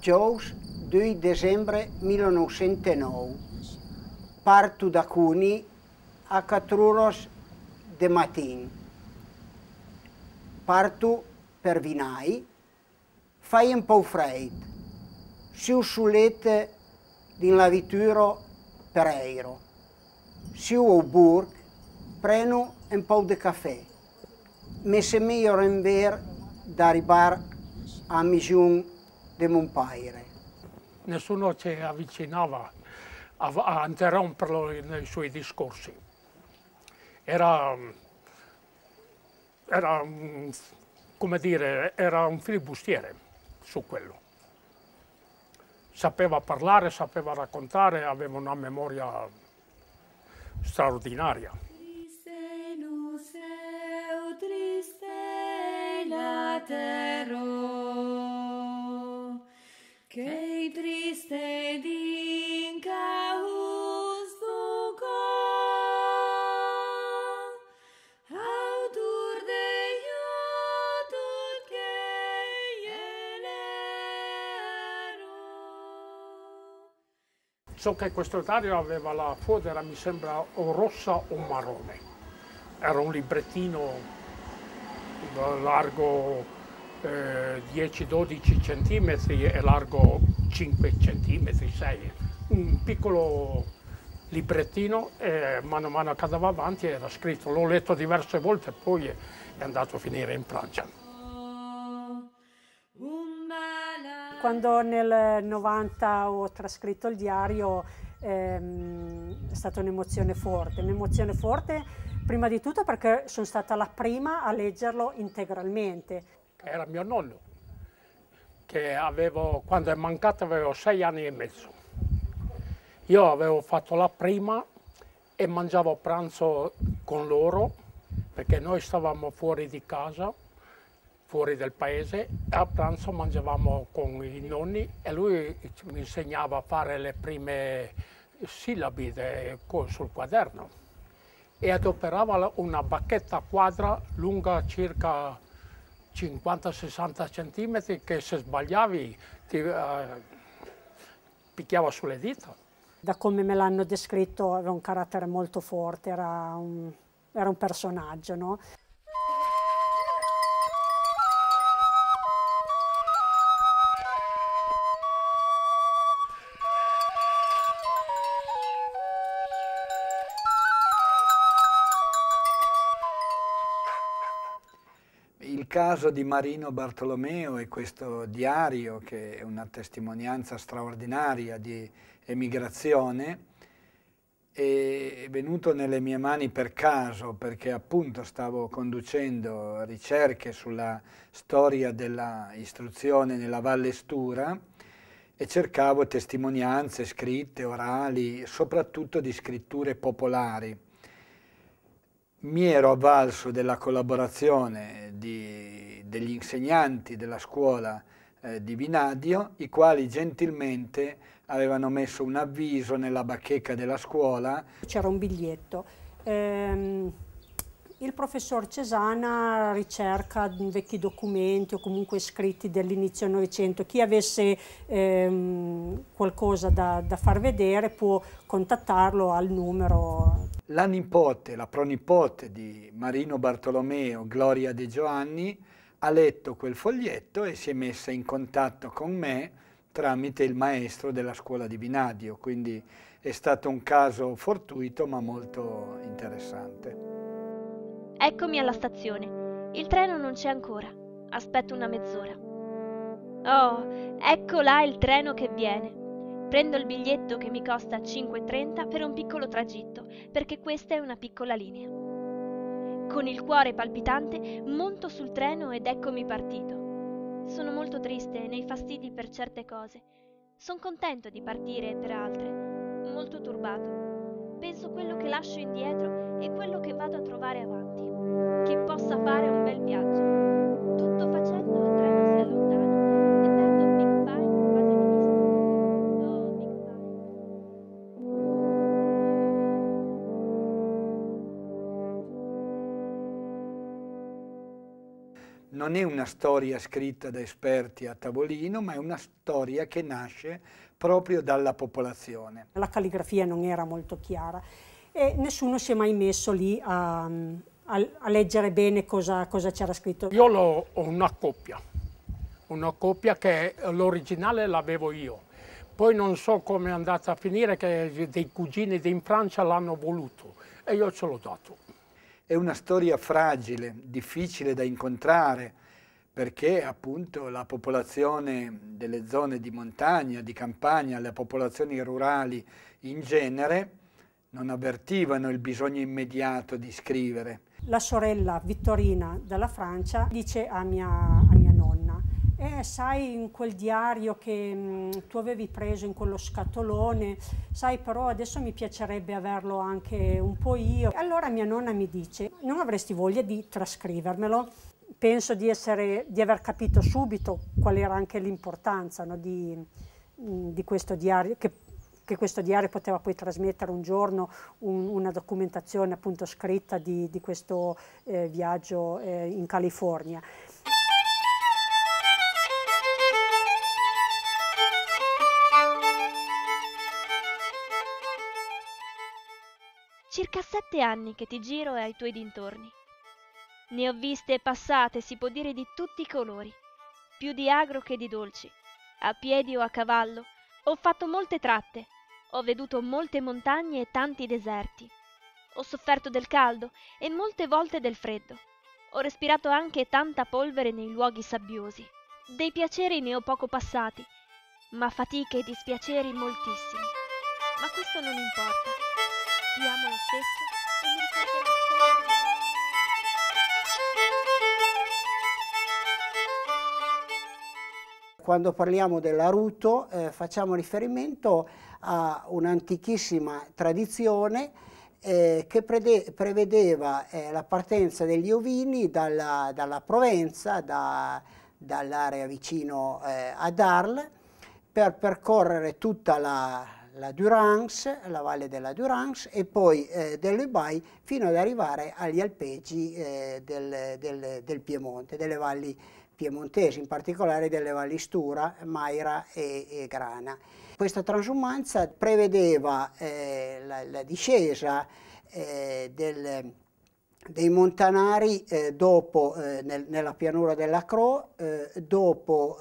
dijous 2 dicembre 1909. Parto da Cuni a 4 horas de matin. Parto per Vinai, fai un po' freddo. Siu sull'ete din la vittura per Eiro. Siu au Burg, preno un po' di caffè. Mi se meglio in ver da arrivare a Mission de Montpaire. Nessuno ci avvicinava a interromperlo nei suoi discorsi. Come dire, era un filibustiere su quello. Sapeva parlare, sapeva raccontare, aveva una memoria straordinaria. Che triste din caus duco, autur de iutul che ienero. So che questo diario aveva la fodera, mi sembra, o rossa o marrone. Era un librettino largo 10-12 centimetri e largo 5 centimetri, 6. Un piccolo librettino e mano a mano che andava avanti era scritto. L'ho letto diverse volte, poi è andato a finire in Francia. Quando nel 90 ho trascritto il diario è stata un'emozione forte prima di tutto perché sono stata la prima a leggerlo integralmente. Era mio nonno, che quando è mancato avevo 6 anni e mezzo. Io avevo fatto la prima e mangiavo pranzo con loro, perché noi stavamo fuori di casa, fuori del paese, e a pranzo mangiavamo con i nonni e lui mi insegnava a fare le prime sillabi sul quaderno e adoperava una bacchetta quadra lunga circa 50-60 centimetri che se sbagliavi ti picchiava sulle dita. Da come me l'hanno descritto aveva un carattere molto forte, era un personaggio, no? Il caso di Marino Bartolomeo e questo diario, che è una testimonianza straordinaria di emigrazione, è venuto nelle mie mani per caso, perché appunto stavo conducendo ricerche sulla storia della istruzione nella Valle Stura e cercavo testimonianze scritte, orali, soprattutto di scritture popolari. Mi ero avvalso della collaborazione degli insegnanti della scuola di Vinadio, i quali gentilmente avevano messo un avviso nella bacheca della scuola. C'era un biglietto. Il professor Cesana ricerca vecchi documenti o comunque scritti dell'inizio Novecento. Chi avesse qualcosa da far vedere può contattarlo al numero. La nipote, la pronipote di Marino Bartolomeo, Gloria De Giovanni, ha letto quel foglietto e si è messa in contatto con me tramite il maestro della scuola di Vinadio, quindi è stato un caso fortuito ma molto interessante. Eccomi alla stazione. Il treno non c'è ancora. Aspetto una mezz'ora. Oh, ecco là il treno che viene. Prendo il biglietto che mi costa 5,30 per un piccolo tragitto, perché questa è una piccola linea. Con il cuore palpitante monto sul treno ed eccomi partito. Sono molto triste nei fastidi per certe cose. Son contento di partire per altre. Molto turbato. Penso quello che lascio indietro e quello che vado a trovare avanti. Che possa fare un bel viaggio. Tutto facendo il treno si allontana e perdo Big Pine quasi di vista. Oh, Big Pine. non è una storia scritta da esperti a tavolino, ma è una storia che nasce proprio dalla popolazione. La calligrafia non era molto chiara e nessuno si è mai messo lì a leggere bene cosa c'era scritto. Io ho una coppia che l'originale l'avevo io. Poi non so come è andata a finire, che dei cugini in Francia l'hanno voluto e io ce l'ho dato. È una storia fragile, difficile da incontrare, perché appunto la popolazione delle zone di montagna, di campagna, le popolazioni rurali in genere, non avvertivano il bisogno immediato di scrivere. La sorella Vittorina dalla Francia dice a mia nonna: sai, in quel diario che tu avevi preso in quello scatolone, sai, però adesso mi piacerebbe averlo anche un po' io. Allora mia nonna mi dice: non avresti voglia di trascrivermelo? Penso di aver capito subito qual era anche l'importanza, no, di questo diario, che questo diario poteva poi trasmettere un giorno una documentazione appunto scritta di questo viaggio in California. Circa 7 anni che ti giro ai tuoi dintorni. Ne ho viste e passate, si può dire, di tutti i colori, più di agro che di dolci, a piedi o a cavallo. Ho fatto molte tratte, ho veduto molte montagne e tanti deserti. Ho sofferto del caldo e molte volte del freddo. Ho respirato anche tanta polvere nei luoghi sabbiosi. Dei piaceri ne ho poco passati, ma fatiche e dispiaceri moltissimi. Ma questo non importa. Ti amo lo stesso e mi ricorderò sempre di te. Quando parliamo dell'aruto facciamo riferimento a un'antichissima tradizione che prevedeva la partenza degli ovini dalla Provenza, dall'area vicino ad Arles, per percorrere tutta la Durance, la valle della Durance e poi dell'Ubaye fino ad arrivare agli alpeggi del Piemonte, delle valli piemontesi, in particolare delle valli Stura, Maira e Grana. Questa transumanza prevedeva la discesa dei montanari dopo, nella pianura della Cro, dopo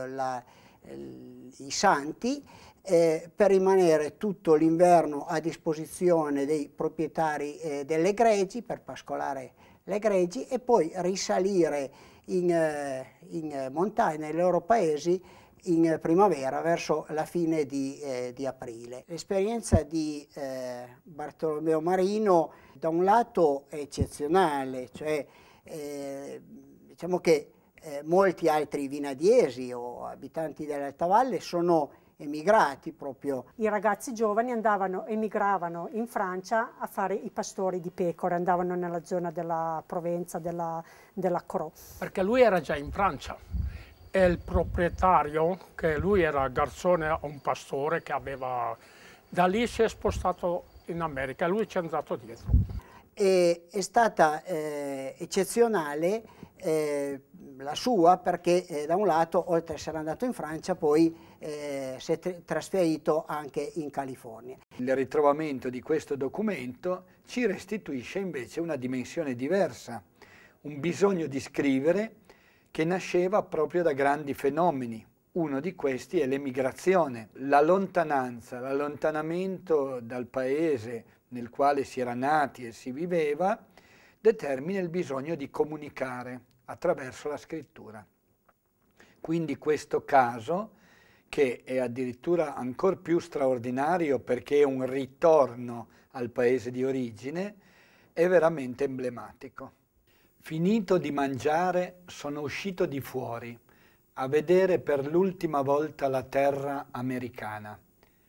i Santi, per rimanere tutto l'inverno a disposizione dei proprietari delle greggi, per pascolare le greggi, e poi risalire in montagna nei loro paesi in primavera, verso la fine di aprile. L'esperienza di Bartolomeo Marino da un lato è eccezionale, cioè diciamo che molti altri vinadiesi o abitanti dell'Alta Valle sono emigrati proprio. I ragazzi giovani emigravano in Francia a fare i pastori di pecore, andavano nella zona della Provenza, della Cro. Perché lui era già in Francia e il proprietario, che lui era garzone a un pastore che aveva, da lì si è spostato in America e lui ci è andato dietro. È stata eccezionale la sua, perché da un lato, oltre ad essere andato in Francia, poi si è trasferito anche in California. Il ritrovamento di questo documento ci restituisce invece una dimensione diversa, un bisogno di scrivere che nasceva proprio da grandi fenomeni. Uno di questi è l'emigrazione, la lontananza, l'allontanamento dal paese nel quale si era nati e si viveva, determina il bisogno di comunicare attraverso la scrittura. Quindi questo caso, che è addirittura ancora più straordinario perché è un ritorno al paese di origine, è veramente emblematico. Finito di mangiare, sono uscito di fuori a vedere per l'ultima volta la terra americana.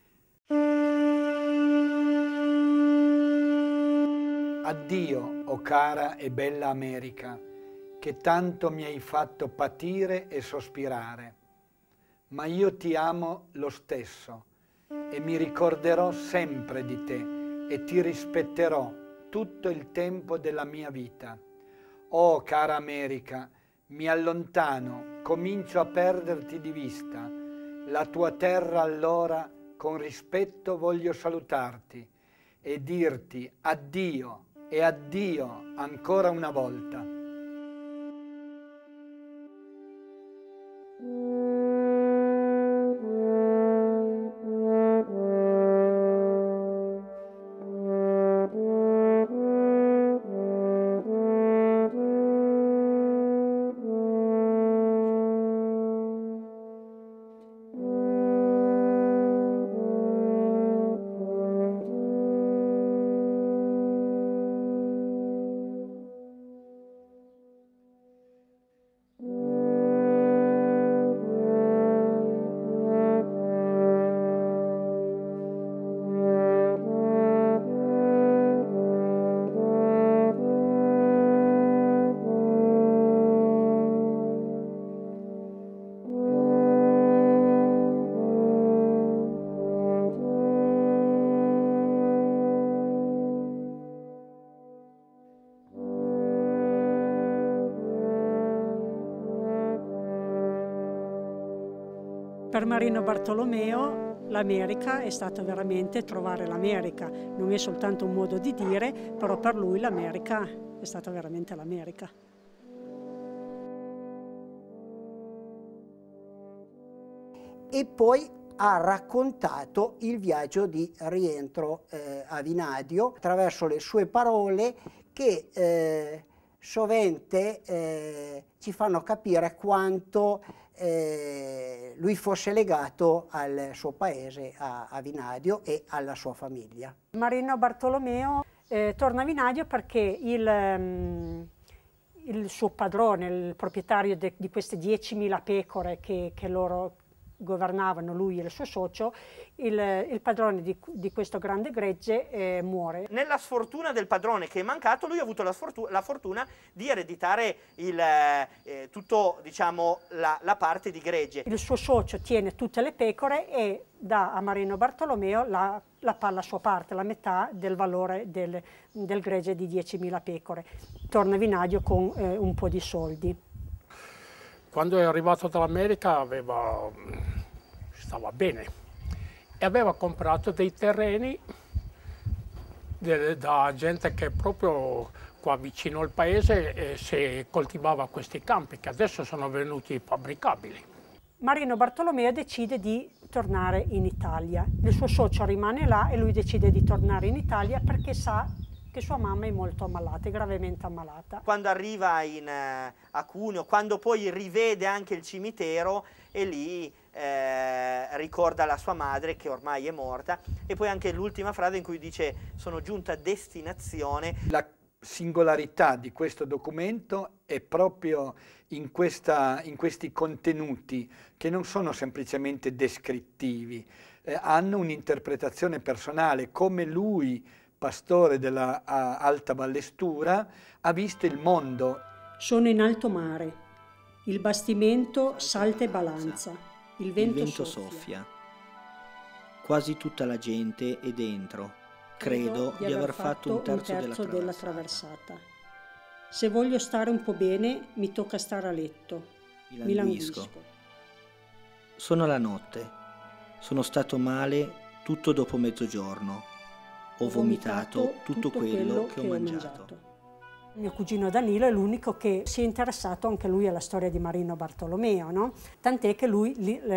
Addio, o cara e bella America, che tanto mi hai fatto patire e sospirare, ma io ti amo lo stesso e mi ricorderò sempre di te e ti rispetterò tutto il tempo della mia vita. Oh, cara America, mi allontano, comincio a perderti di vista. La tua terra allora con rispetto voglio salutarti e dirti addio e addio ancora una volta. Per Marino Bartolomeo l'America è stato veramente trovare l'America, non è soltanto un modo di dire, però per lui l'America è stata veramente l'America. E poi ha raccontato il viaggio di rientro a Vinadio attraverso le sue parole che sovente ci fanno capire quanto lui fosse legato al suo paese, a Vinadio, e alla sua famiglia. Marino Bartolomeo torna a Vinadio perché il suo padrone, il proprietario di queste 10.000 pecore che loro governavano, lui e il suo socio, il padrone di questo grande gregge muore. Nella sfortuna del padrone che è mancato, lui ha avuto la fortuna di ereditare tutto, diciamo, la parte di gregge. Il suo socio tiene tutte le pecore e dà a Marino Bartolomeo la sua parte, la metà del valore del gregge di 10.000 pecore. Torna a Vinadio con un po' di soldi. Quando è arrivato dall'America stava bene e aveva comprato dei terreni da gente che proprio qua vicino al paese si coltivava questi campi che adesso sono venuti fabbricabili. Marino Bartolomeo decide di tornare in Italia. Il suo socio rimane là e lui decide di tornare in Italia perché sa che sua mamma è molto ammalata, è gravemente ammalata. Quando arriva a Cuneo, quando poi rivede anche il cimitero, e lì ricorda la sua madre che ormai è morta, e poi anche l'ultima frase in cui dice sono giunta a destinazione. La singolarità di questo documento è proprio in questi contenuti che non sono semplicemente descrittivi, hanno un'interpretazione personale, come lui, pastore della Alta Vallestura, ha visto il mondo. Sono in alto mare, il bastimento salta e balanza, il vento soffia. Quasi tutta la gente è dentro. Credo di aver fatto un terzo della traversata. Se voglio stare un po' bene, mi tocca stare a letto. Mi languisco. Sono la notte. Sono stato male tutto dopo mezzogiorno. Ho vomitato tutto quello che ho mangiato. Mio cugino Danilo è l'unico che si è interessato anche lui alla storia di Marino Bartolomeo, no? Tant'è che lui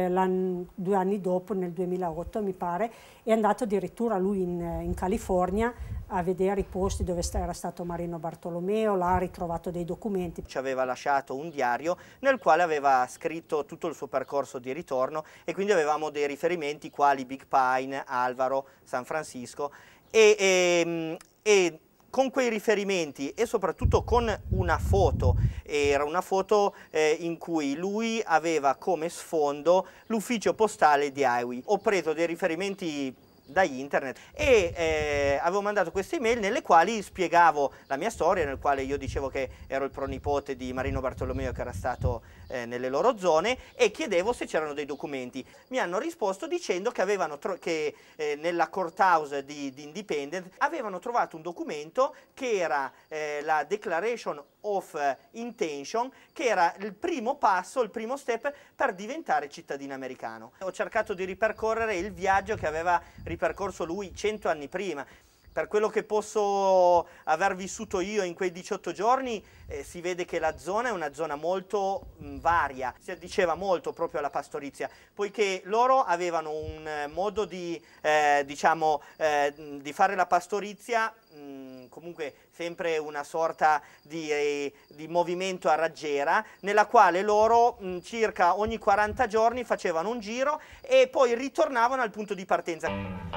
2 anni dopo, nel 2008 mi pare, è andato addirittura lui in California a vedere i posti dove era stato Marino Bartolomeo, là ha ritrovato dei documenti. Ci aveva lasciato un diario nel quale aveva scritto tutto il suo percorso di ritorno, e quindi avevamo dei riferimenti quali Big Pine, Alvaro, San Francisco, e con quei riferimenti e soprattutto con una foto, era una foto in cui lui aveva come sfondo l'ufficio postale di Aiwi. Ho preso dei riferimenti da internet e avevo mandato queste email nelle quali spiegavo la mia storia, nel quale io dicevo che ero il pronipote di Marino Bartolomeo che era stato nelle loro zone, e chiedevo se c'erano dei documenti. Mi hanno risposto dicendo che nella courthouse di Independence avevano trovato un documento che era la Declaration of Intention, che era il primo passo, il primo step per diventare cittadino americano. Ho cercato di ripercorrere il viaggio che aveva ripercorso lui 100 anni prima. Per quello che posso aver vissuto io in quei 18 giorni, si vede che la zona è una zona molto varia, si addiceva molto proprio alla pastorizia, poiché loro avevano un modo di, di fare la pastorizia, comunque sempre una sorta di movimento a raggiera, nella quale loro circa ogni 40 giorni facevano un giro e poi ritornavano al punto di partenza.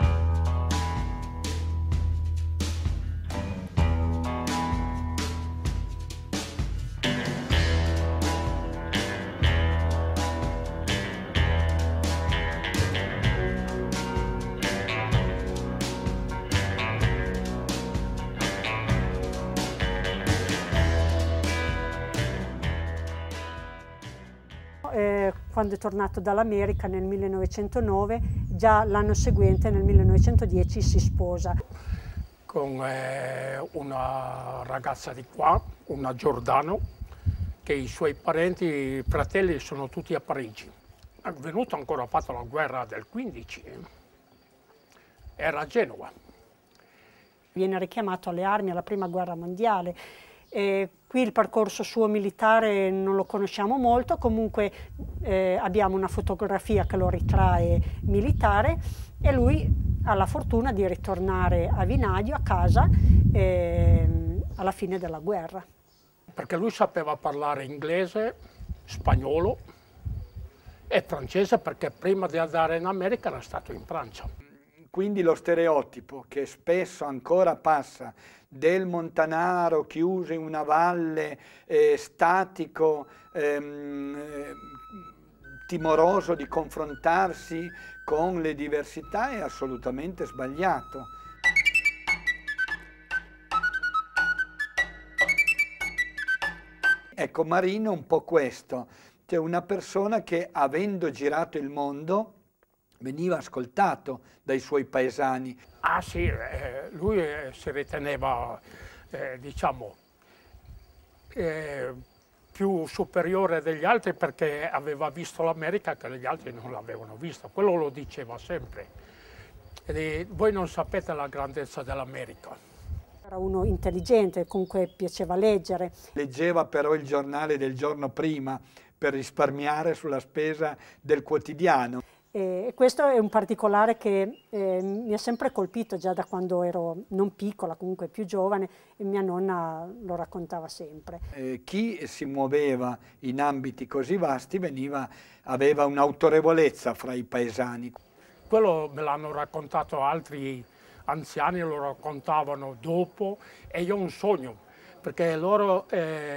Quando è tornato dall'America nel 1909, già l'anno seguente, nel 1910, si sposa. Con una ragazza di qua, una Giordano, che i suoi parenti, i fratelli sono tutti a Parigi. È venuto ancora, ha fatto la guerra del 15, era a Genova. Viene richiamato alle armi alla Prima Guerra Mondiale. Qui il percorso suo militare non lo conosciamo molto, comunque abbiamo una fotografia che lo ritrae militare e lui ha la fortuna di ritornare a Vinadio, a casa, alla fine della guerra. Perché lui sapeva parlare inglese, spagnolo e francese, perché prima di andare in America era stato in Francia. Quindi lo stereotipo che spesso ancora passa del montanaro chiuso in una valle, statico, timoroso di confrontarsi con le diversità, è assolutamente sbagliato. Ecco, Marino è un po' questo, cioè una persona che, avendo girato il mondo, veniva ascoltato dai suoi paesani. Ah sì, lui si riteneva, diciamo, più superiore degli altri perché aveva visto l'America che gli altri non l'avevano vista. Quello lo diceva sempre. Voi non sapete la grandezza dell'America. Era uno intelligente, comunque piaceva leggere. Leggeva però il giornale del giorno prima per risparmiare sulla spesa del quotidiano. E questo è un particolare che mi ha sempre colpito già da quando ero non piccola, comunque più giovane, e mia nonna lo raccontava sempre. Chi si muoveva in ambiti così vasti aveva un'autorevolezza fra i paesani. Quello me l'hanno raccontato altri anziani, lo raccontavano dopo, e io ho un sogno, perché loro,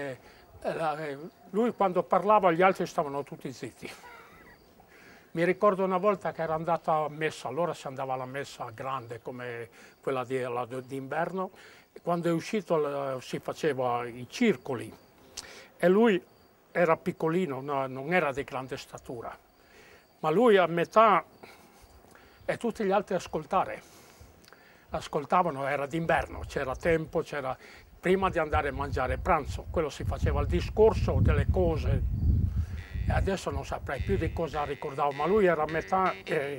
lui quando parlava gli altri stavano tutti zitti. Mi ricordo una volta che era andata a messa, allora si andava alla messa grande come quella d'inverno, quando è uscito si faceva i circoli e lui era piccolino, no, non era di grande statura, ma lui a metà e tutti gli altri ascoltavano, era d'inverno, c'era tempo, prima di andare a mangiare pranzo, quello si faceva il discorso delle cose. Adesso non saprei più di cosa ricordavo, ma lui era a metà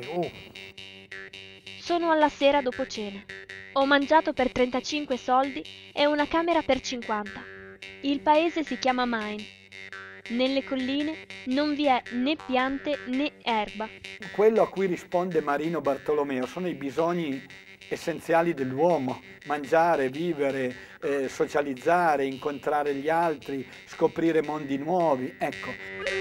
Sono alla sera dopo cena. Ho mangiato per 35 soldi e una camera per 50. Il paese si chiama Maine. Nelle colline non vi è né piante né erba. Quello a cui risponde Marino Bartolomeo sono i bisogni essenziali dell'uomo: mangiare, vivere, socializzare, incontrare gli altri, scoprire mondi nuovi. Ecco.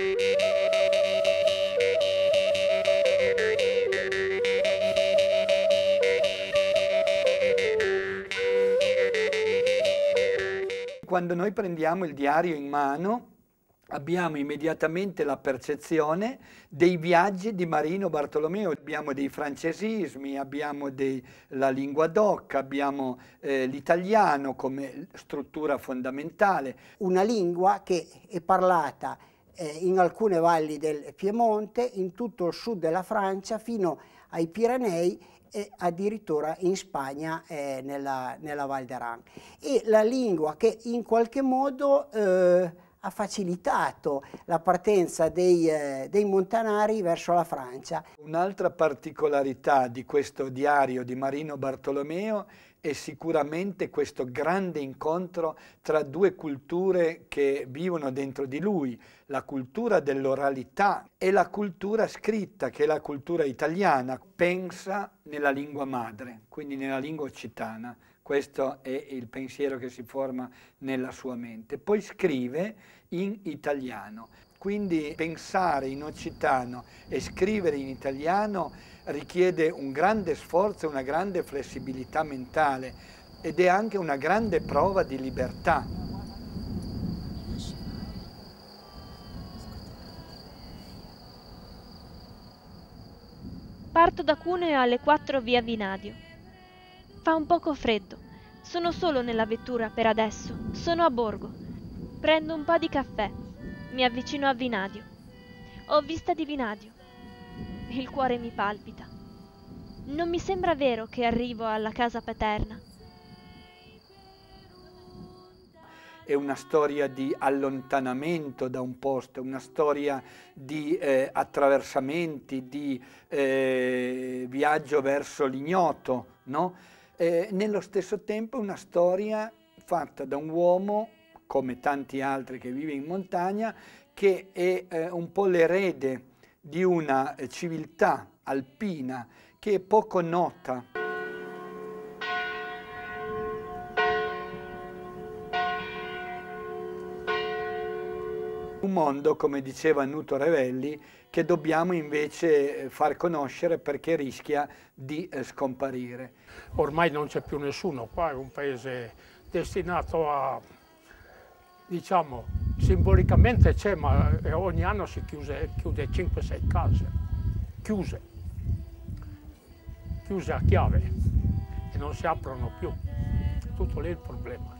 Quando noi prendiamo il diario in mano, abbiamo immediatamente la percezione dei viaggi di Marino Bartolomeo. Abbiamo dei francesismi, abbiamo la lingua doc, abbiamo l'italiano come struttura fondamentale. Una lingua che è parlata in alcune valli del Piemonte, in tutto il sud della Francia, fino ai Pirenei e addirittura in Spagna nella Val d'Aran. E la lingua che in qualche modo ha facilitato la partenza dei montanari verso la Francia. Un'altra particolarità di questo diario di Marino Bartolomeo è sicuramente questo grande incontro tra due culture che vivono dentro di lui, la cultura dell'oralità e la cultura scritta, che è la cultura italiana. Pensa nella lingua madre, quindi nella lingua occitana. Questo è il pensiero che si forma nella sua mente. Poi scrive in italiano. Quindi pensare in occitano e scrivere in italiano richiede un grande sforzo e una grande flessibilità mentale ed è anche una grande prova di libertà. Parto da Cuneo alle 4 via Vinadio. Fa un poco freddo. Sono solo nella vettura per adesso. Sono a borgo. Prendo un po' di caffè. Mi avvicino a Vinadio. Ho vista di Vinadio. Il cuore mi palpita. Non mi sembra vero che arrivo alla casa paterna. È una storia di allontanamento da un posto, una storia di attraversamenti, di viaggio verso l'ignoto, no? Nello stesso tempo una storia fatta da un uomo, come tanti altri che vive in montagna, che è un po' l'erede di una civiltà alpina che è poco nota. Un mondo, come diceva Nuto Revelli, che dobbiamo invece far conoscere perché rischia di scomparire. Ormai non c'è più nessuno, qua è un paese destinato a, diciamo, simbolicamente c'è, ma ogni anno si chiude 5-6 case, chiuse a chiave e non si aprono più. Tutto lì il problema.